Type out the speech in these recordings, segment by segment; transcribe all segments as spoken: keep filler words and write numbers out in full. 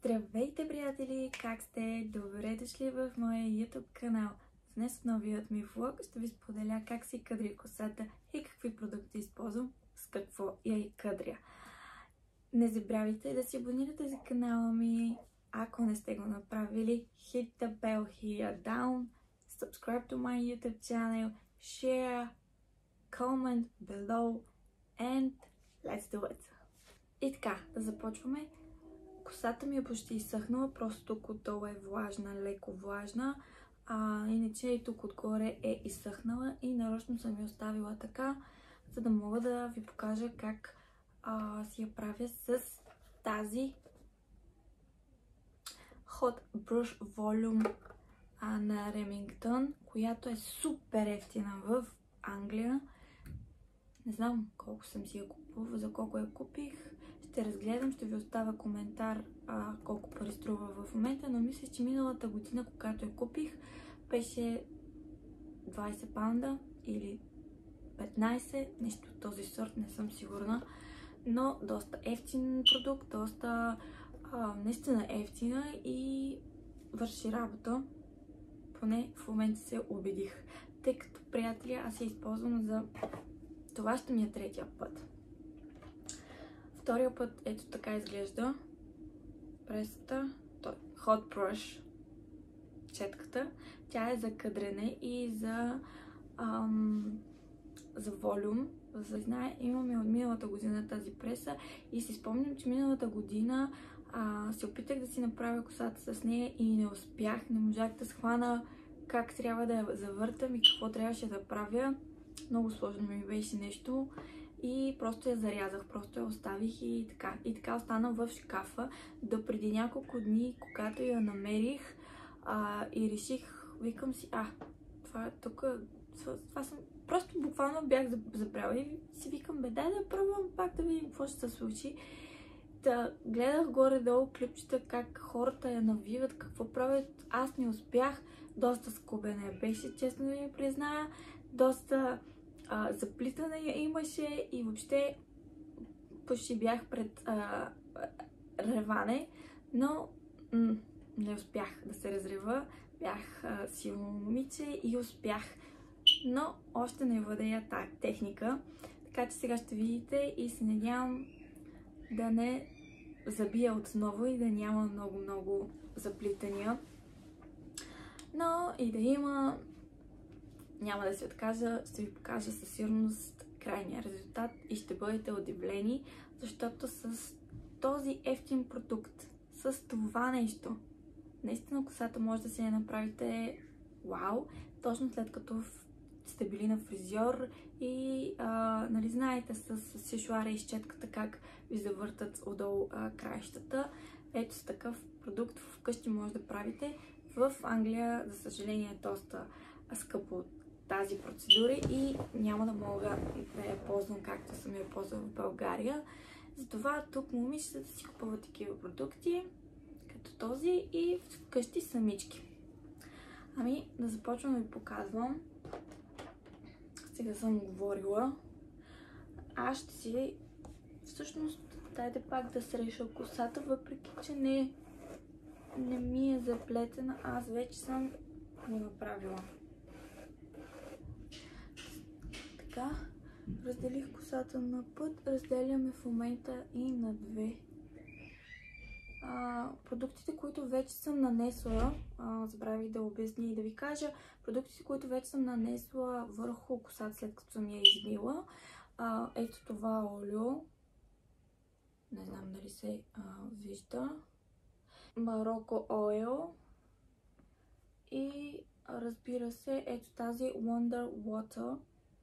Здравейте, приятели! Как сте? Добре дошли в моя YouTube канал. Днес в новият ми влог ще ви споделя как си кадри косата и какви продукти използвам, с какво я и кадря. Не забравяйте да си абонирате за канала ми, ако не сте го направили. Hit the bell here down, subscribe to my YouTube channel, share, comment below and let's do it! И така, да започваме. Косата ми е почти изсъхнала, просто тук отдолу е влажна, леко влажна, а иначе и тук отгоре е изсъхнала и нарочно съм я оставила така, за да мога да ви покажа как а, си я правя с тази Hot Brush Volume а, на Remington, която е супер ефтина в Англия. Не знам колко съм си я купила, за колко я купих. Ще разгледам, ще ви оставя коментар а, колко пари струва в момента, но мисля, че миналата година, когато я купих, беше двайсет паунда или петнайсет, нещо от този сорт, не съм сигурна, но доста ефтин продукт, доста а, наистина ефтина и върши работа. Поне в момента се убедих, тъй като, приятели, аз я използвам за... Това ще ми е третия път. Втория път ето така изглежда пресата, Hot Brush четката. Тя е за кадрене и за, ам, за волюм. За да знае, имаме от миналата година тази преса и си спомням, че миналата година а, се опитах да си направя косата с нея и не успях, не можах да схвана как трябва да я завъртам и какво трябваше да правя. Много сложно ми беше нещо. И просто я зарязах, просто я оставих и така. И така остана в шкафа до преди няколко дни, когато я намерих а, и реших, викам си, а, това тук, това, това съм, просто буквално бях забрала и си викам, бе, дай да пробвам пак да видим какво ще се случи. Да, гледах горе-долу клипчета как хората я навиват, какво правят, аз не успях, доста скубена беше, честно да ви призная, доста... А, заплитане я имаше и въобще почти бях пред а, реване, но м- не успях да се разрева. Бях а, силно момиче и успях, но още не владея тази техника, така че сега ще видите и се надявам да не забия отново и да няма много-много заплитания, но и да има. Няма да се откажа, ще ви покажа със сигурност крайния резултат и ще бъдете удивлени, защото с този ефтин продукт, с това нещо, наистина косата може да се я направите вау, точно след като сте били на фризьор и а, нали знаете с, с сешуара и щетката как ви завъртат отдолу а, краищата. Ето с такъв продукт вкъщи може да правите. В Англия, за съжаление, е доста скъпо тази процедура и няма да мога да я ползвам както съм я ползвала в България. Затова тук момичетата си купуват такива продукти, като този и вкъщи самички. Ами, да започвам да ви показвам. Сега съм говорила. Аз ще си... Всъщност, дайте пак да среша косата, въпреки че не, не ми е заплетена. Аз вече съм го направила. Така, разделих косата на път, разделяме в момента и на две. А, продуктите, които вече съм нанесла, а, забравих да обясня и да ви кажа, продуктите, които вече съм нанесла върху косата, след като съм я измила, а, ето това олио, не знам дали се а, вижда, Morocco Oil и разбира се, ето тази Wonder Water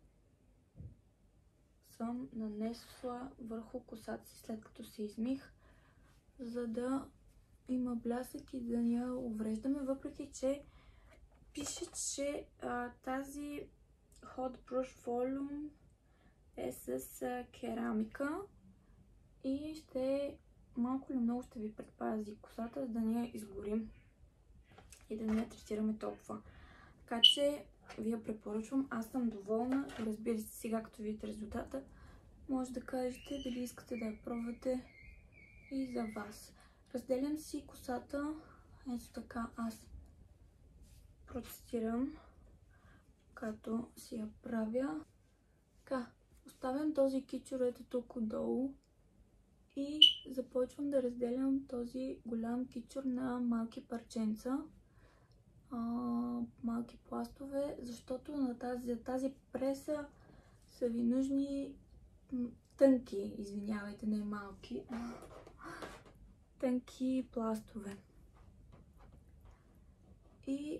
съм нанесла върху косата си след като се измих, за да има блясък и да ни я увреждаме, въпреки че пише, че а, тази Hot Brush Volume е с а, керамика и ще малко или много ще ви предпази косата, за да не я изгорим и да не я третираме толкова. Така че ви я препоръчвам, аз съм доволна. Разбира се, сега като видите резултата, може да кажете дали искате да я пробвате и за вас. Разделям си косата. Ето така аз протестирам, като си я правя. Така, оставям този кичур ето тук отдолу и започвам да разделям този голям кичур на малки парченца, а, малки пластове, защото на тази, за тази преса са ви нужни тънки, извинявайте, не малки, тънки пластове. И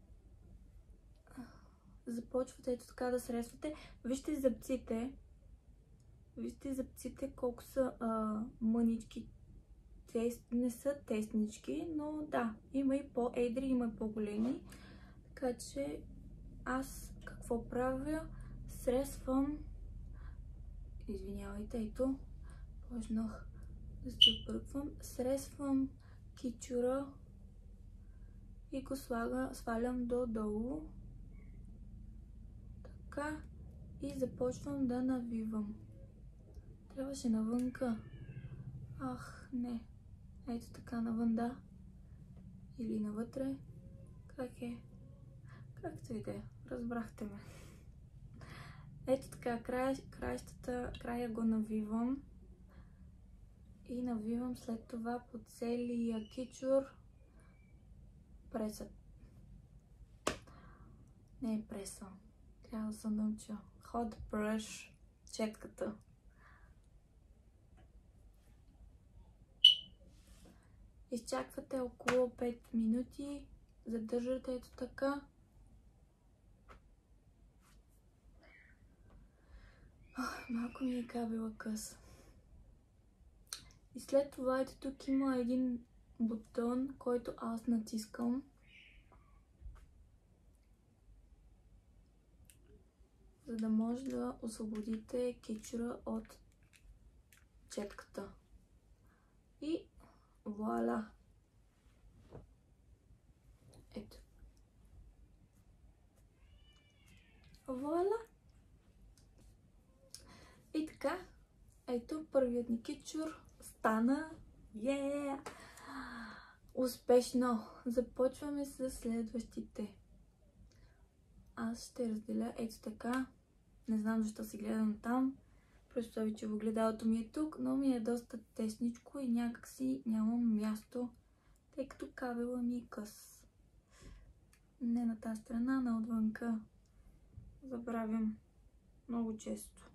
започвате ето така да срещате. Вижте зъбците. Вижте зъбците колко са а, мънички. Те не са теснички, но да, има и по-едри, има и по-големи. Така че аз какво правя? Сресвам. Извинявайте, ето. Почнах да се обърквам. Сресвам кичура и го слага, свалям до-долу. Така. И започвам да навивам. Трябваше навънка. Ах, не. Ето така навън, да. Или навътре. Как е? Както и да е. Разбрахте ме. Ето така, края, краищата, края го навивам. И навивам след това по целия кичур пресът. Не е преса. Трябва да се науча. Hot brush четката. Изчаквате около пет минути. Задържате ето така. Ох, малко ми е кабела къс. И след това ето тук има един бутон, който аз натискам. За да може да освободите кичура от четката. И вуаля! Ето. Вуаля! И така, ето първият ни кичур стана. Yeah! Успешно! Започваме с следващите. Аз ще разделя ето така. Не знам защо си гледам там. Представи, че огледалото ми е тук, но ми е доста тесничко и някакси нямам място, тъй като кабела ми е къс. Не на тази страна, на отвънка. Забравям много често.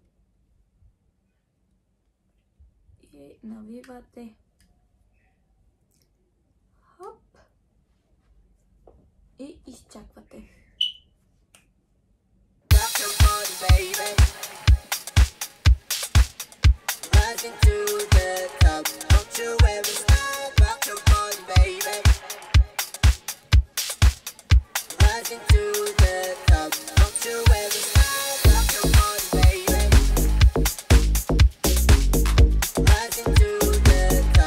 И навивате. Хоп. И изчаквате. Rising to the top, don't you ever stop, rock your body, baby. Rising to the top, don't you ever stop, rock your body, baby. Rising to the top.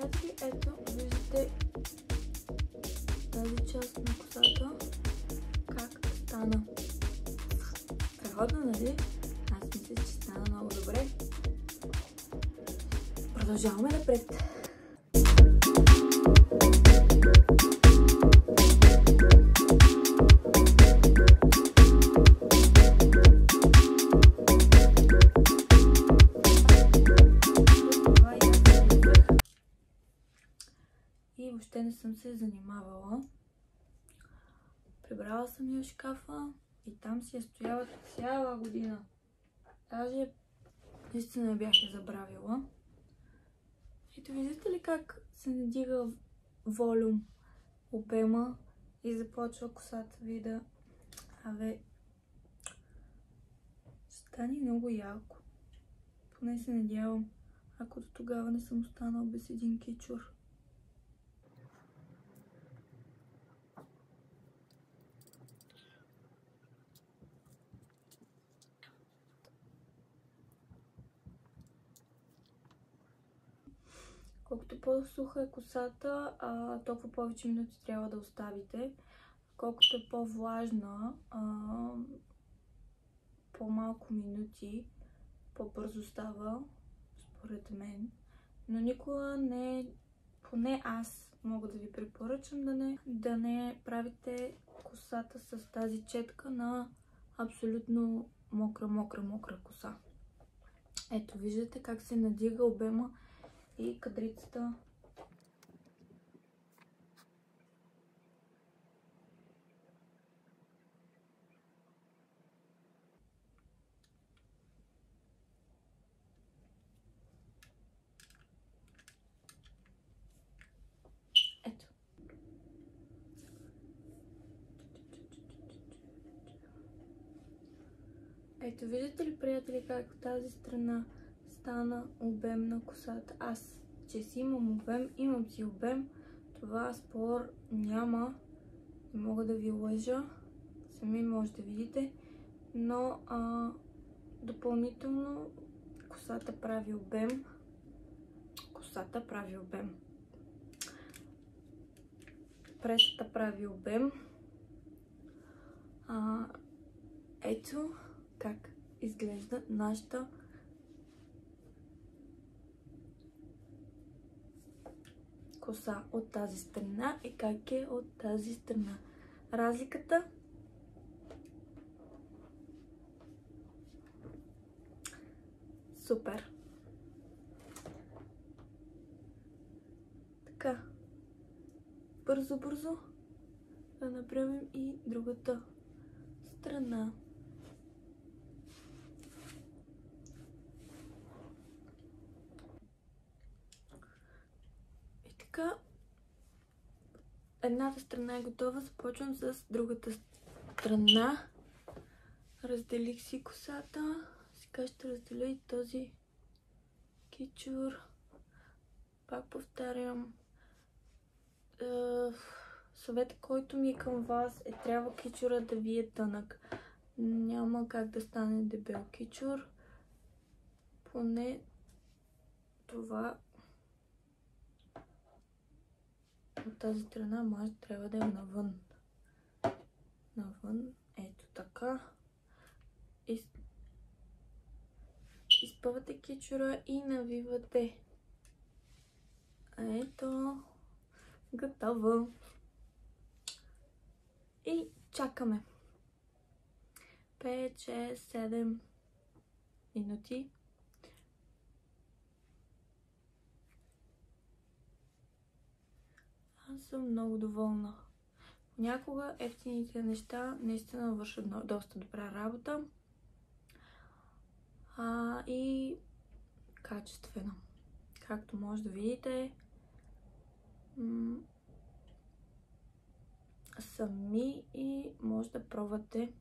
приятели, ето, виждате тази част на косата, как стана. Страхотно, нали? Аз мисля, че стана много добре. Продължаваме напред. И въобще не съм се занимавала. Прибрала съм я в шкафа и там си я стояла цяла година. Даже наистина бях я забравила. Ето, виждате ли как се надига волюм, обема и започва косата ви да... Абе, стане много яко. Поне се надявам, ако до тогава не съм останала без един кичур. Колкото по-суха е косата, а, толкова повече минути трябва да оставите. Колкото е по-влажна, по-малко минути, по-бързо става, според мен. Но никога не, поне аз мога да ви препоръчам да не, да не правите косата с тази четка на абсолютно мокра, мокра, мокра коса. Ето, виждате как се надига обема и кадрицата. Ето. Ето, виждате ли, приятели, как от тази страна стана обем на косата? Аз, че си имам обем, имам си обем. Това спор няма. Не мога да ви лъжа. Сами може да видите. Но а, допълнително косата прави обем. Косата прави обем. Пресата прави обем. А, ето как изглежда нашата коса от тази страна и как е от тази страна. Разликата супер. Така. Бързо, бързо да направим и другата страна. И така, едната страна е готова, започвам с другата страна. Разделих си косата. Сега ще разделя и този кичур. Пак повтарям. Съветът, който ми е към вас, е трябва кичура да ви е тънък. Няма как да стане дебел кичур. Поне това от тази страна може трябва да е навън. Навън, ето така. Из... Изпъвате кичура и навивате. Ето. Готово. И чакаме пет, шест, седем минути. Аз съм много доволна. Понякога евтините неща наистина вършат доста добра работа. А, и качествена. Както може да видите, сами и може да пробвате.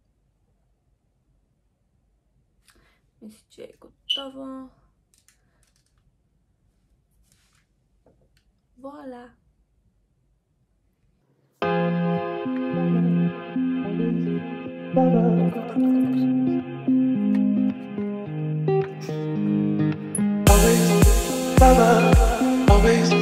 Мисля, че е готово. Вуаля! Always,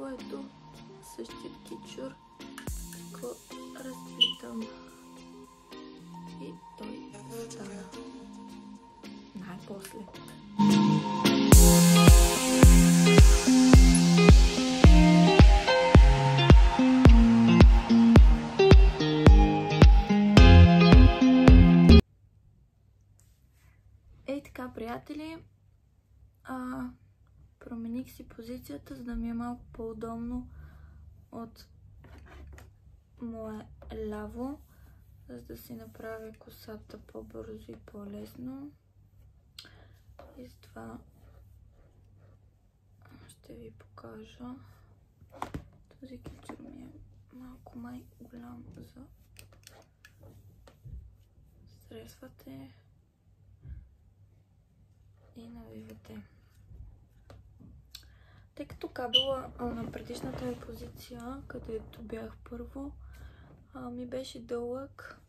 което същият кичур го разплитам и той стана най-после. Ей така, приятели, а, промених си позицията, за да ми е малко по-удобно от мое ляво, за да си направя косата по-бързо и по-лесно. И с това ще ви покажа. Този кичур ми е малко май голям за сресвате и навивате. Тъй като кабела на предишната ми позиция, където бях първо, а, ми беше дълъг,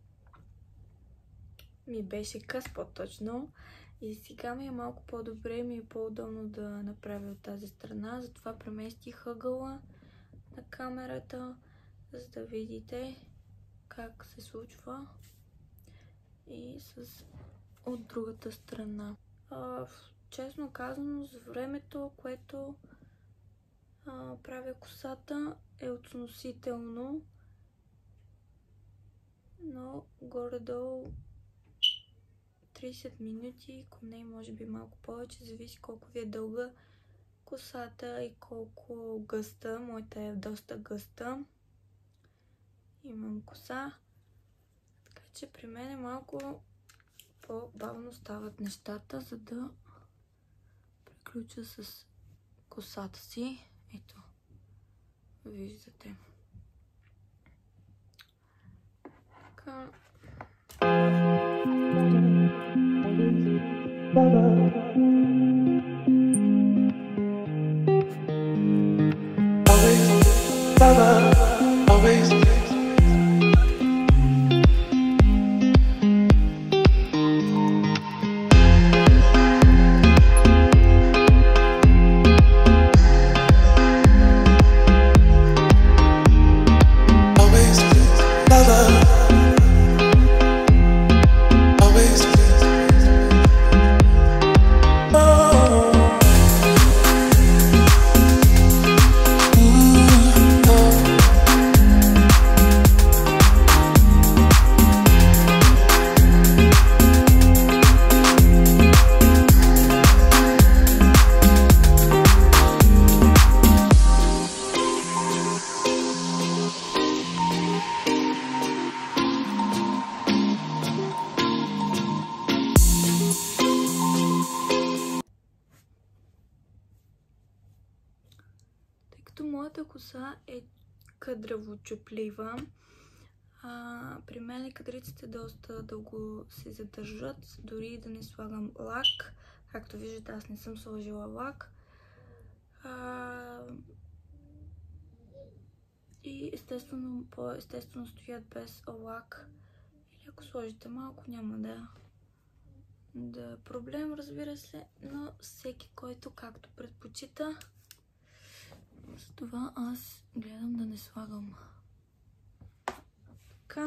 ми беше къс по-точно, и сега ми е малко по-добре, ми е по-удобно да направя от тази страна, затова преместих ъгъла на камерата, за да видите как се случва и с от другата страна. А, честно казано, за времето, което а, правя косата, е относително, но горе-долу трийсет минути, ако не може би малко повече, зависи колко ви е дълга косата и колко гъста. Моята е доста гъста. Имам коса, така че при мен е малко по-бавно стават нещата, за да приключа с косата си. Ето, виждате. Така. Моята коса е кадраво-чуплива. А, при мен кадриците доста дълго се задържат, дори да не слагам лак. Както виждате, аз не съм сложила лак. А, и естествено, по-естествено стоят без лак. Или ако сложите малко, няма да, да е проблем, разбира се, но всеки, който както предпочита. Затова аз гледам да не слагам. Така.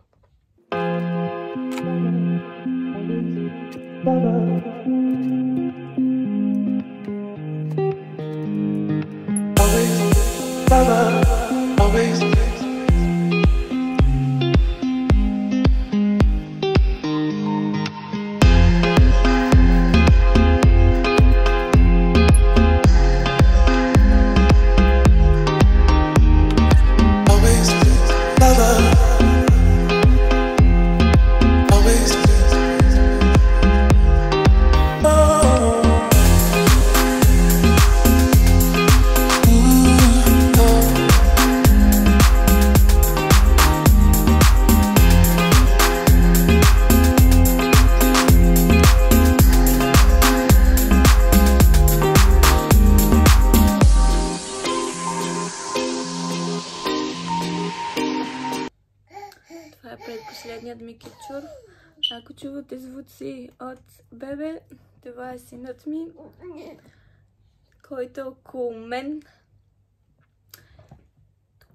Това е предпоследният ми кичур. Ако чувате звуци от бебе, това е синът ми, който е около мен.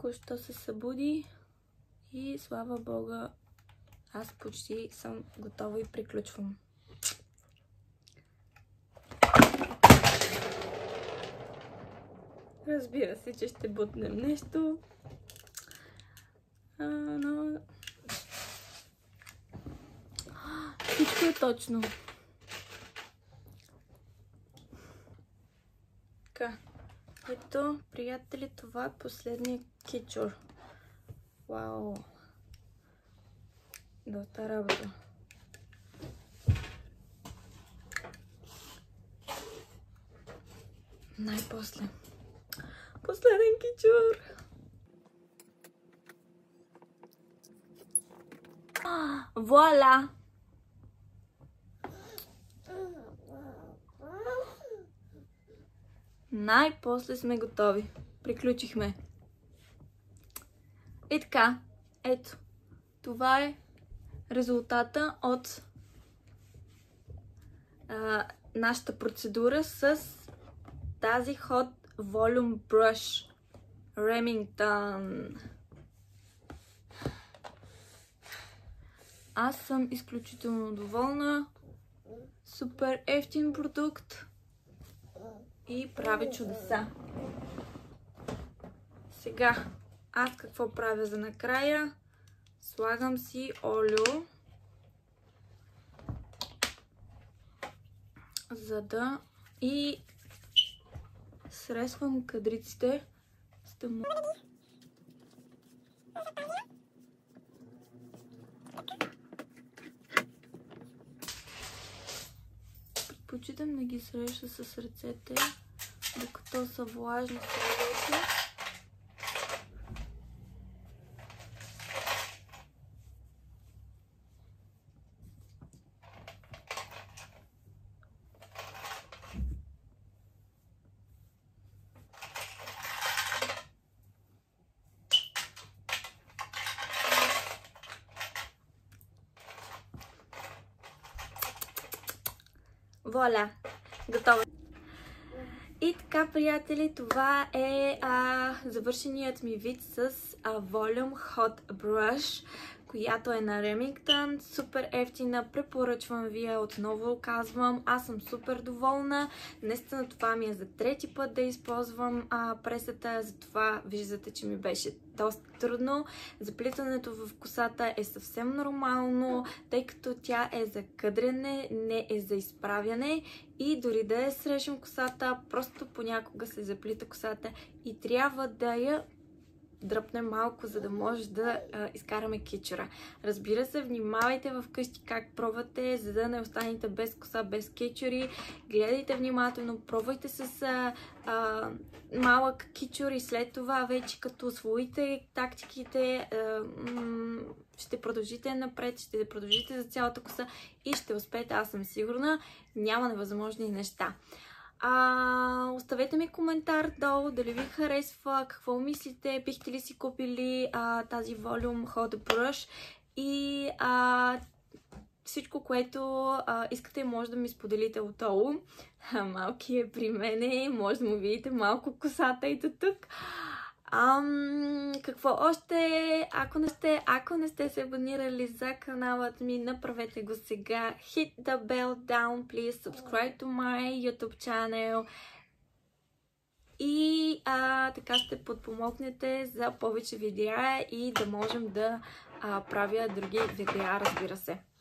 току-що се събуди и слава Бога, аз почти съм готова и приключвам. Разбира се, че ще бутнем нещо. А, но... Всичко е точно. Така. Ето, приятели, това е последния кетчур. Вау! Доста работа. Най-после. Последен кетчур! Вуаля! Най-после сме готови. Приключихме. И така, ето. Това е резултата от а, нашата процедура с тази Hot Volume Brush Remington. Аз съм изключително доволна. Супер евтин продукт и прави чудеса. Сега, аз какво правя за накрая? Слагам си олио, за да и сресвам кадриците, за да му... Предпочитам да ги среша с ръцете, докато са влажни слоевете. Вуаля! Готово! И така, приятели, това е а, завършеният ми вид с а, Volume Hot Brush, която е на Remington. Супер ефтина, препоръчвам ви я, отново казвам. Аз съм супер доволна. Наистина това ми е за трети път да използвам а, пресата, затова виждате, че ми беше доста трудно. Заплитането в косата е съвсем нормално, тъй като тя е за къдрене, не е за изправяне. И дори да я срещам косата, просто понякога се заплита косата и трябва да я дръпнем малко, за да може да а, изкараме кетчура. Разбира се, внимавайте вкъщи как пробвате, за да не останете без коса, без кетчури. Гледайте внимателно, пробвайте с а, а, малък кетчур и след това вече като освоите тактиките, а, ще продължите напред, ще продължите за цялата коса и ще успеете, аз съм сигурна. Няма невъзможни неща. А, оставете ми коментар долу, дали ви харесва, какво мислите, бихте ли си купили а, тази Volume Hot Brush и а, всичко, което а, искате, може да ми споделите отдолу. Малки е при мене, може да му видите малко косата и до тук. Ам, какво още? Ако не сте, ако не сте се абонирали за каналът ми, направете го сега. Hit the bell down, please subscribe to my YouTube channel. И а, така ще подпомогнете за повече видеа и да можем да а, правя други видеа, разбира се.